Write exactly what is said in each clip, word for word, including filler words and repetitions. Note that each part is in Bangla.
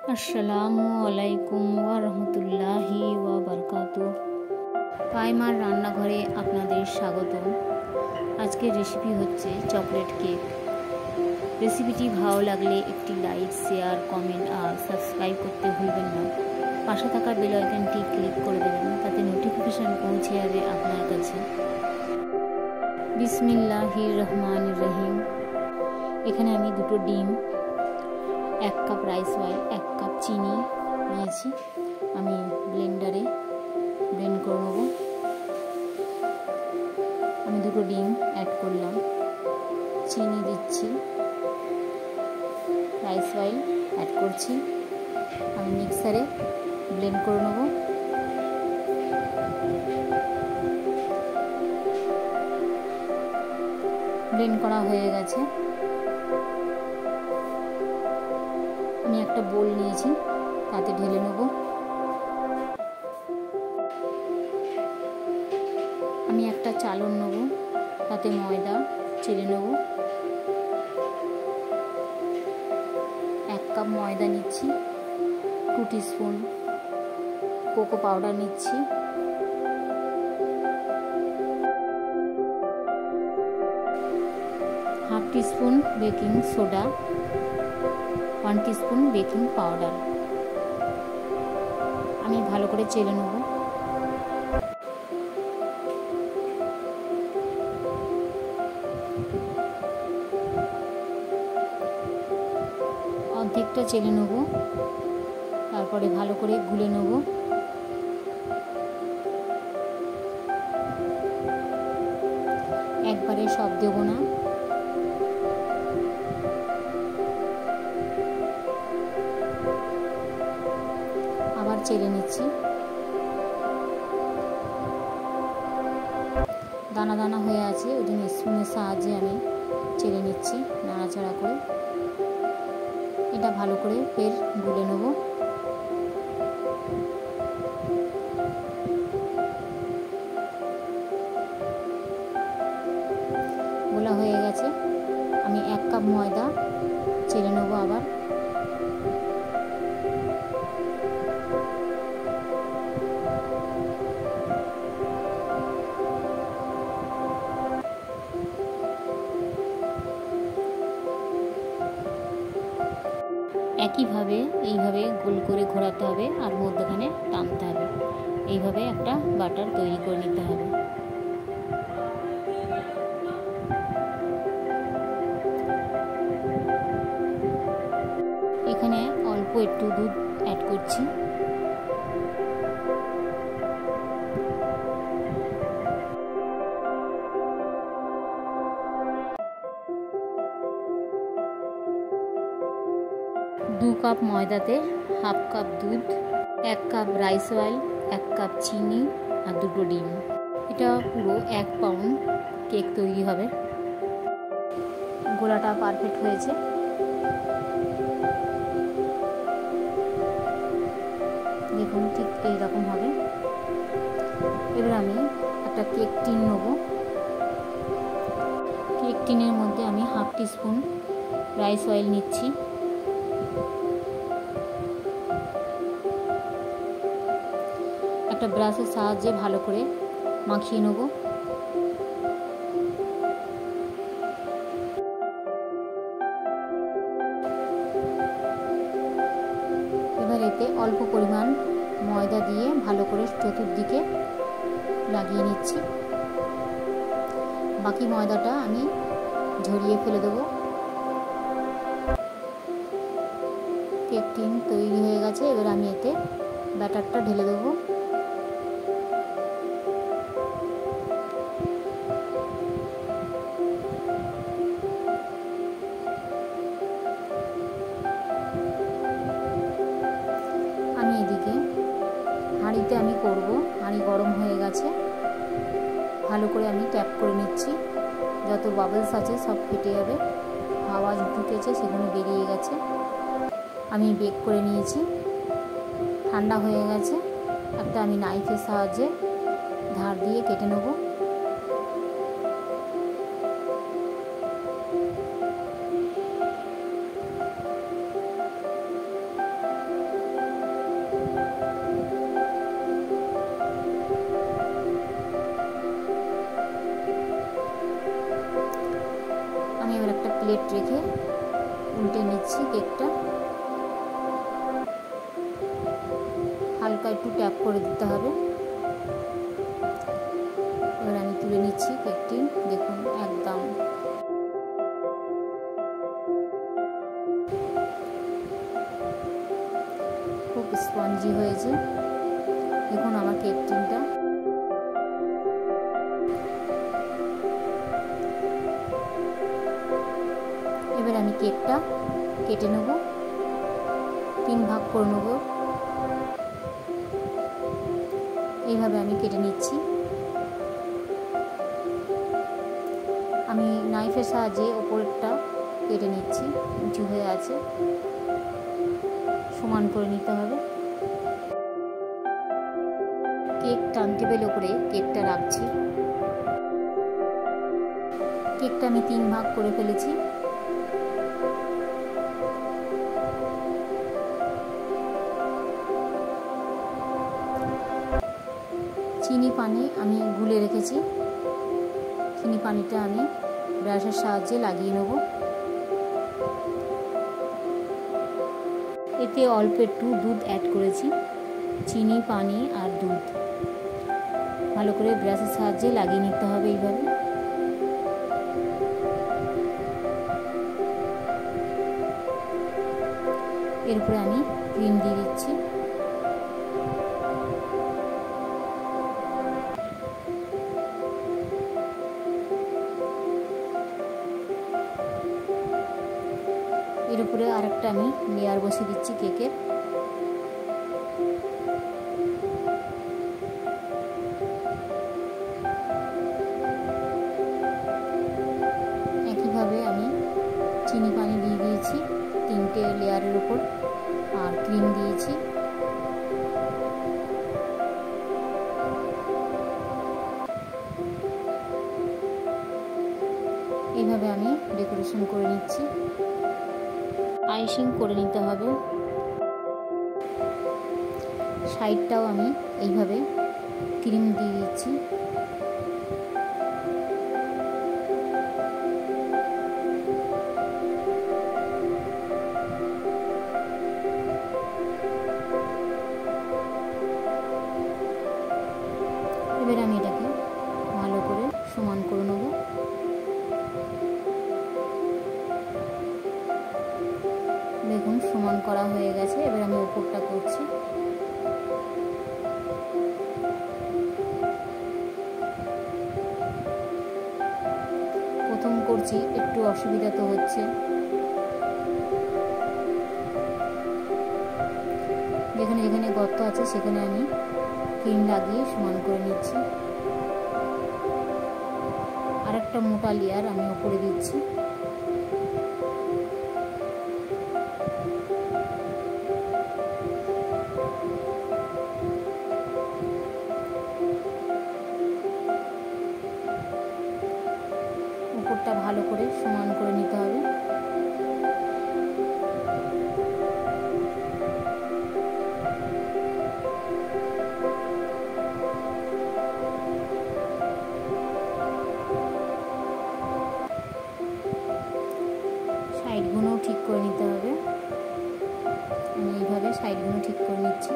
আসসালামু আলাইকুম ওয়া রাহমাতুল্লাহি ওয়া বারাকাতুহু। পাইমার রান্নাঘরে আপনাদের স্বাগতম। আজকের রেসিপি হচ্ছে চকলেট কেক। রেসিপিটি ভালো লাগলে একটি লাইক, শেয়ার, কমেন্ট আর সাবস্ক্রাইব করতে ভুলবেন না। পাশে থাকা বেল আইকনটি ক্লিক করে দেবেন, তাতে নোটিফিকেশন পৌঁছে যাবে আপনার কাছে। বিসমিল্লাহির রহমানির রহিম। এখানে আমি দুটো ডিম, এক কাপ রাইস অয়েল, এক কাপ চিনি নিয়েছি। আমি ব্লেন্ডারে ব্লেন্ড করে নেব। আমি দুটো ডিম অ্যাড করলাম, চিনি দিচ্ছি, রাইস অয়েল অ্যাড করছি। আমি মিক্সারে ব্লেন্ড করে নেব। ব্লেন্ড করা হয়ে গেছে। আমি একটা বোল নিয়েছি, তাতে ঢেলে নেব। আমি একটা চালন নেব, তাতে ময়দা চেলে নেব। এক কাপ ময়দা নিচ্ছি, টু টিস্পুন কোকো পাউডার নিচ্ছি, half teaspoon baking soda, one teaspoon baking powder. আমি ভালো করে চেলে নেব। অর্ধেকটা চেলে নেব, তারপরে ভালো করে গুলে নেব। একবারে সব দেব না। আবার চেলে নিচ্ছি। দানা দানা হয়ে আছে, ওই জন্য স্পুনের সাহায্যে আমি চেলে নিচ্ছি নাড়াচাড়া করে। এটা ভালো করে ফের গুলে নেব। গোলা হয়ে গেছে। আমি এক কাপ ময়দা চেলে নেব আবার। একইভাবে এইভাবে গোল করে ঘোরাতে হবে আর মধ্যখানে টানতে হবে। এইভাবে একটা বাটার তৈরি করে নিতে হবে। এখানে অল্প একটু দুধ অ্যাড করছি। দু কাপ ময়দাতে হাফ কাপ দুধ, এক কাপ রাইস অয়েল, এক কাপ চিনি আর দুটো ডিম। এটা পুরো এক পাউন্ড কেক তৈরি হবে। গোলাটা পারফেক্ট হয়েছে। দেখুন ঠিক এইরকম হবে। এবার আমি একটা কেক টিন নেব। কেক টিনের মধ্যে আমি হাফ টিস্পুন রাইস অয়েল নিচ্ছি। একটা ব্রাশের সাহায্যে ভালো করে মাখিয়ে নেব। এবার এতে অল্প পরিমাণ ময়দা দিয়ে ভালো করে চতুর্দিকে লাগিয়ে নিচ্ছি। বাকি ময়দাটা আমি ঝরিয়ে ফেলে দেব। কেক টিন তৈরি হয়ে গেছে। এবার আমি এতে ব্যাটারটা ঢেলে দেবো। আমি এদিকে হাঁড়িতে আমি করব। হাঁড়ি গরম হয়ে গেছে। ভালো করে আমি ট্যাপ করে নিচ্ছি। যত বাবলস আছে সব ফেটে যাবে। আওয়াজ ঢুকেছে, সেগুলো বেরিয়ে গেছে। আমি বেক করে নিয়েছি। ঠান্ডা হয়ে গেছে। একটা আমি নাইফের সাহায্যে ধার দিয়ে কেটে নেব। প্লেট রেখে উল্টে নিচ্ছি কেকটা। হালকা একটু ট্যাপ করে দিতে হবে। এবার আমি তুলে নিচ্ছি কেকটি। দেখুন একদম খুব স্পঞ্জি হয়েছে। দেখুন আমার কেক টিনটা। এবার আমি কেকটা কেটে নেব, তিন ভাগ করে নেব। এইভাবে আমি কেটে নিচ্ছি। আমি নাইফের সাহায্যে ওপরটা কেটে নিচ্ছি, উঁচু হয়ে আছে, সমান করে নিতে হবে। কেক টার্ন টেবিলের উপরে কেকটা রাখছি। কেকটা আমি তিন ভাগ করে ফেলেছি। চিনি পানি আমি গুলে রেখেছি। চিনি পানিটা আমি ব্রাশের সাহায্যে লাগিয়ে নেব। এতে অল্প একটু দুধ অ্যাড করেছি। চিনি পানি আর দুধ ভালো করে ব্রাশের সাহায্যে লাগিয়ে নিতে হবে এইভাবে। এরপরে আমি ক্রিম দিয়ে দিচ্ছি। এর উপরে আরেকটা আমি লেয়ার বসিয়ে দিচ্ছি কেকের। একইভাবে আমি চিনি পানি দিয়ে দিয়েছি তিনটে লেয়ারের উপর, আর ক্রিম দিয়েছি। এইভাবে আমি ডেকোরেশন করে নিচ্ছি। আইসিং করে নিতে হবে। সাইডটাও আমি এইভাবে ক্রিম দিয়ে দিচ্ছি। এবার আমি এটাকে ভালো করে সমান করে নেব। দেখুন সমান করা হয়ে গেছে। এবার আমি উপরটা করছি। প্রথম করছি, একটু অসুবিধা তো হচ্ছে। যেখানে যেখানে গর্ত আছে সেখানে আমি ক্রিম লাগিয়ে সমান করে নিচ্ছি। আর একটা মোটা লেয়ার আমি উপরে দিচ্ছি। উপরটা ভালো করে সমান করে নিতে হবে। সাইডগুলো ঠিক করে নিতে হবে। আমি এইভাবে সাইডগুলো ঠিক করে নিচ্ছি।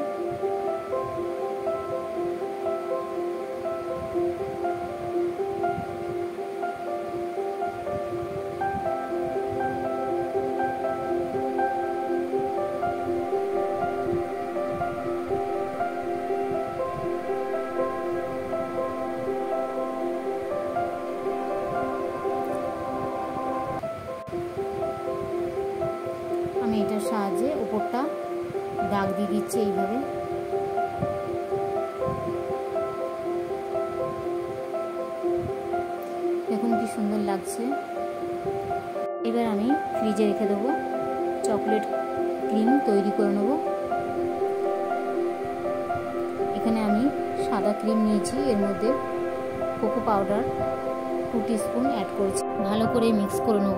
আমি এটার সাহায্যে উপরটা দাগ দিয়ে দিচ্ছি এইভাবে। দেখুন কি সুন্দর লাগছে। এবার আমি ফ্রিজে রেখে দেবো। চকলেট ক্রিম তৈরি করে নেব। এখানে আমি সাদা ক্রিম নিয়েছি, এর মধ্যে cocoa powder two teaspoon add করেছি। ভালো করে মিক্স করে নেব।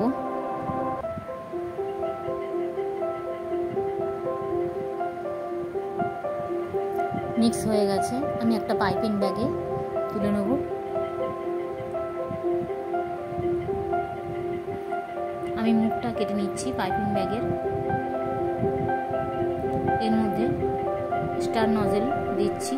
মিক্স হয়ে গেছে। আমি একটা পাইপিং ব্যাগে তুলে নেব। আমি আমি মুখটা কেটে নিচ্ছি পাইপিং ব্যাগের। এর মধ্যে স্টার নজেল দিচ্ছি।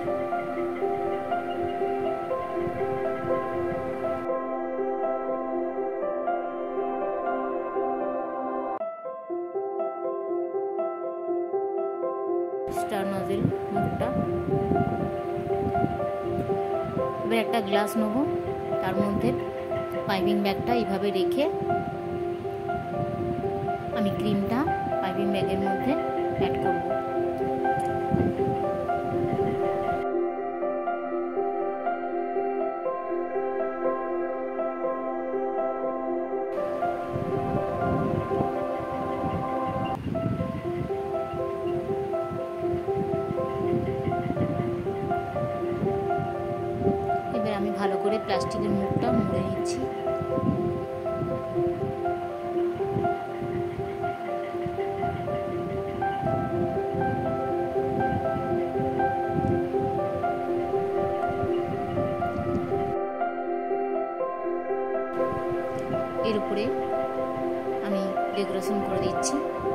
স্টার নজেল মুখটা। এবার একটা গ্লাস নেব, তার মধ্যে পাইপিং ব্যাগটা এইভাবে রেখে আমি ক্রিমটা পাইপিং ব্যাগের মধ্যে অ্যাড করব। এবার আমি ভালো করে প্লাস্টিকের মুখটা মুড়ে নিচ্ছি। এর উপরে আমি ডেকোরেশন করে দিচ্ছি।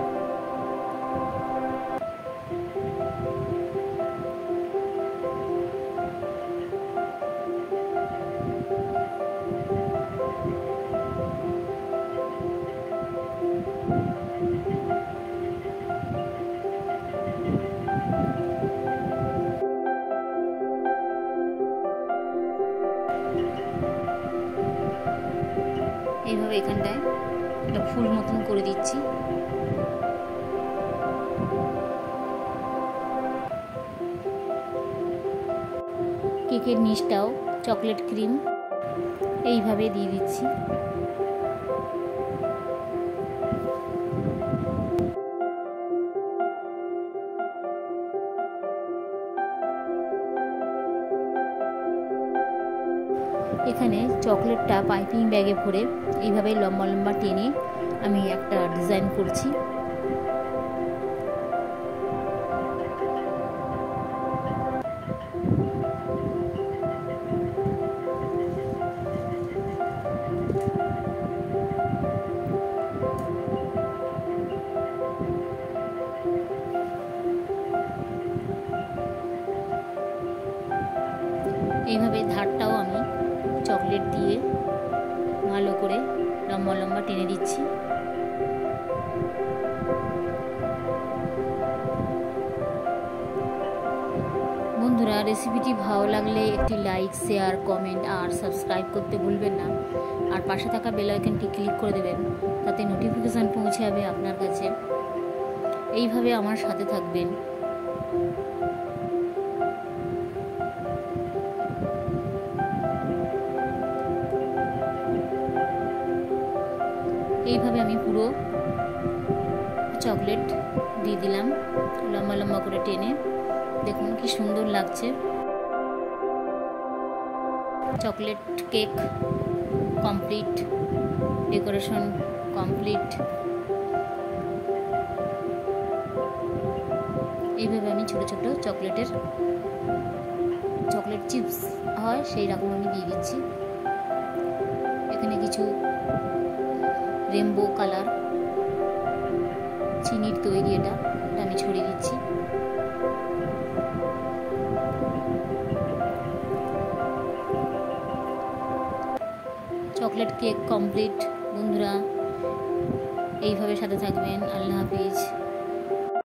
এইভাবে এখানটায় একটা ফুল মতন করে দিচ্ছি। কেকের নিচটাও চকলেট ক্রিম এইভাবে দিয়ে দিচ্ছি। এখানে চকলেটটা পাইপিং ব্যাগে ভরে এইভাবে লম্বা লম্বা টেনে আমি একটা ডিজাইন করছি। এইভাবে ধারটাও আমি চকলেট দিয়ে ভালো করে লম্বা লম্বা টেনে দিচ্ছি। বন্ধুরা, রেসিপিটি ভালো লাগলে একটি লাইক, শেয়ার, কমেন্ট আর সাবস্ক্রাইব করতে ভুলবেন না। আর পাশে থাকা বেল আইকনটি ক্লিক করে দেবেন, তাতে নোটিফিকেশান পৌঁছে যাবে আপনার কাছে। এইভাবে আমার সাথে থাকবেন। এইভাবে আমি পুরো চকলেট দিয়ে দিলাম লম্বা লম্বা করে টেনে। দেখুন কি সুন্দর লাগছে। Chocolate cake complete, decoration complete. এইভাবে আমি ছোট ছোট চকলেটের চকলেট চিপস হয় সেই রকম আমি দিয়ে দিচ্ছি। এখানে কিছু রেনবো কালার চিনির তৈরি, এটা এটা আমি ছড়িয়ে দিচ্ছি। Chocolate cake complete. বন্ধুরা, এইভাবে সাথে থাকবেন। আল্লাহ হাফিজ।